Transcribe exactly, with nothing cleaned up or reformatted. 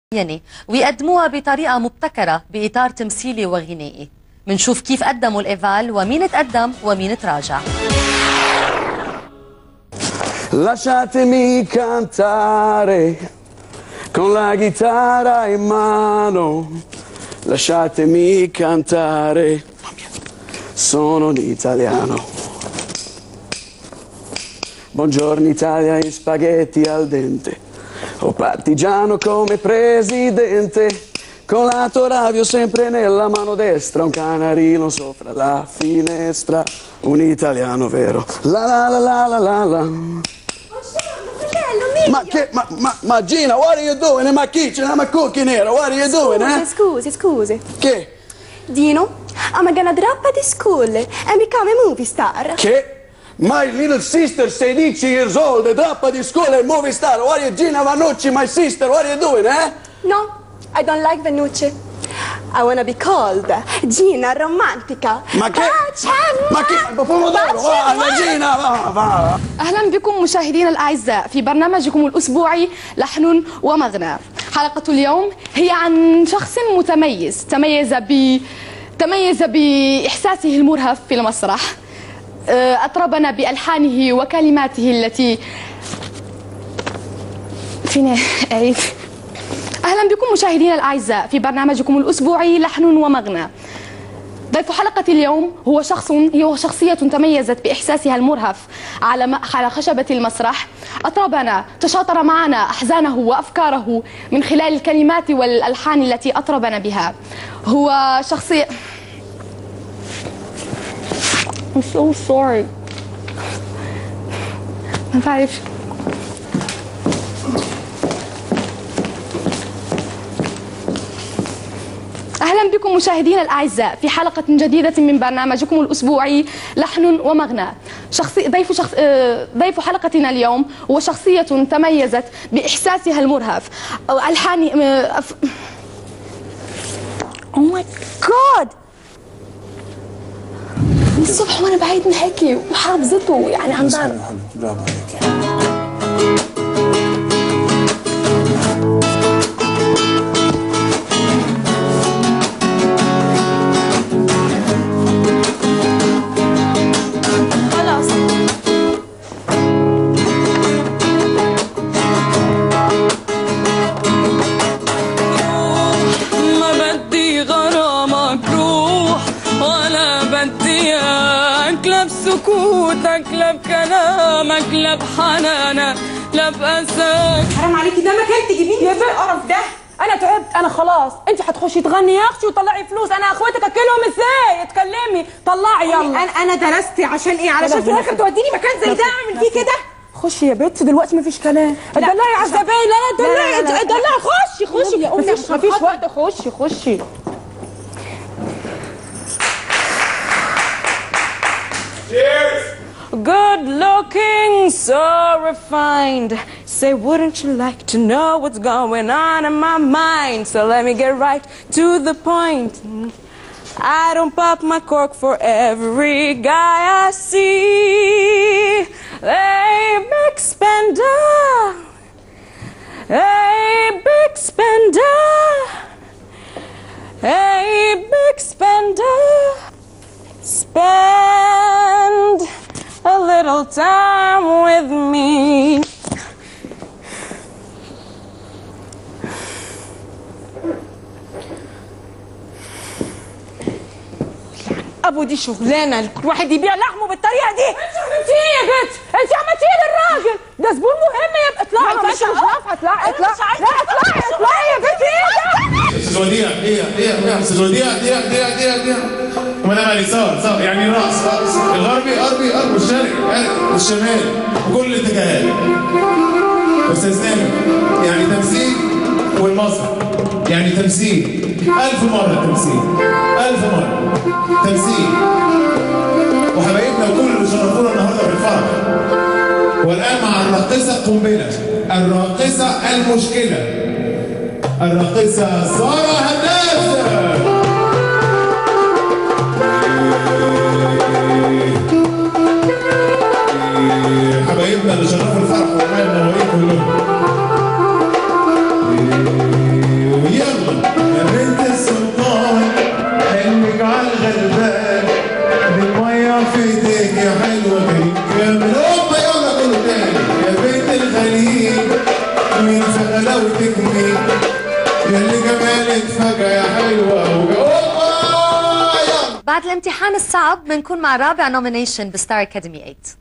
يعني ويقدموها بطريقة مبتكرة بإطار تمثيلي وغنائي. منشوف كيف قدموا الإيفال ومين تقدم ومين تراجع. Lasciatemi cantare con la chitarra in mano, lasciatemi cantare, sono un italiano. Buongiorno Italia e spaghetti al dente, o partigiano come presidente, con l'autoradio sempre nella mano destra, un canarino sopra la finestra, un italiano vero. La la la la la la la. Ma che, ma, ma, ma Gina, what are you doing in my kitchen? I'm a cooking here, what are you doing, eh? Scusi, scusi. Che? Dino, I'm gonna drop out of school and become a movie star. Che? My little sister, sixteen years old, drop out of school and movie star. What are you, Gina Vannucci, my sister, what are you doing, eh? No, I don't like Vannucci. I wanna be called Gina Romantica. Ma che? Ma che? Pomodoro, va, Gina, va, va. أهلا بكم مشاهدينا الأعزاء في برنامجكم الأسبوعي لحن ومغنى. حلقة اليوم هي عن شخص متميز تميز ب تميز بإحساسه المرهف في المسرح. أطربنا بألحانه وكلماته التي فينا أعيد. أهلا بكم مشاهدينا الأعزاء في برنامجكم الأسبوعي لحن ومغنى. ضيف حلقة اليوم هو شخص هو شخصية تميزت بإحساسها المرهف على على خشبة المسرح. أطربنا تشاطر معنا أحزانه وأفكاره من خلال الكلمات والألحان التي أطربنا بها. هو شخصية I'm so sorry. ما بعرف. أهلا بكم مشاهدينا الأعزاء في حلقة جديدة من برنامجكم الأسبوعي لحن ومغنى. شخصي ضيف شخص ضيف حلقتنا اليوم هو شخصية تميزت بإحساسها المرهف أو ألحان أف... Oh my God. من الصبح وأنا بعيد نحكي وحافظته يعني عن ضرب. برافو عليك. سكوتك لا بكلامك لا بحنانك لا بأساك. حرام عليكي ده مكان تجيبيني يا بيه القرف ده. انا تعبت انا خلاص. انت هتخشي تغني يا اختي وطلعي فلوس. انا اخواتك اكلهم ازاي؟ اتكلمي طلعي يلا. انا انا درست عشان ايه؟ علشان في الاخر توديني مكان زي ده اعمل فيه كده؟ خشي يا بنت دلوقتي مفيش كلام. اتدلعي على الزباين. لا لا اتدلعي اتدلعي. خشي خشي يا امي مفيش وقت. خشي خشي. Good looking, so refined. Say, wouldn't you like to know what's going on in my mind? So let me get right to the point. I don't pop my cork for every guy I see. Hey, big spender. Hey, big spender. Hey, big spender. Spend a little time with me. ابو دي شغلانه الواحد يبيع لحمه بالطريقه دي. انت عملتيه يا بنت؟ انت عملتيه للراجل ده زبون مهم يا بنت. اطلعي مش مش نافعه. اطلعي اطلعي. لا اطلعي اطلعي يا بنت. ايه ده؟ استاذ وديع دقيقه دقيقه دقيقه استاذ وديع دقيقه دقيقه دقيقه دقيقه ومنام على اليسار صار يعني راس راس الغربي غربي غرب والشرقي والشمال وكل الاتجاهات. استاذ سامي يعني تمثيل والمسرح يعني تمثيل ألف مرة تمثيل ألف مرة تمثيل. وحبايبنا وكل اللي شرفونا النهارده في الفرح. والآن مع الراقصة قنبلة، الراقصة المشكلة، الراقصة سارة هندسة. حبايبنا اللي شرفوا الفرح وعملنا منورين كلهم. عفيتك يا حلوة كامل هوبا يلا كله تاني يا بنت الخليج مين في غلاوتك مين ياللي جمالك فجأة يا حلوة هوبا يلا. بعد الامتحان الصعب بنكون مع رابع نومينيشن بستار اكاديمي ثمانية.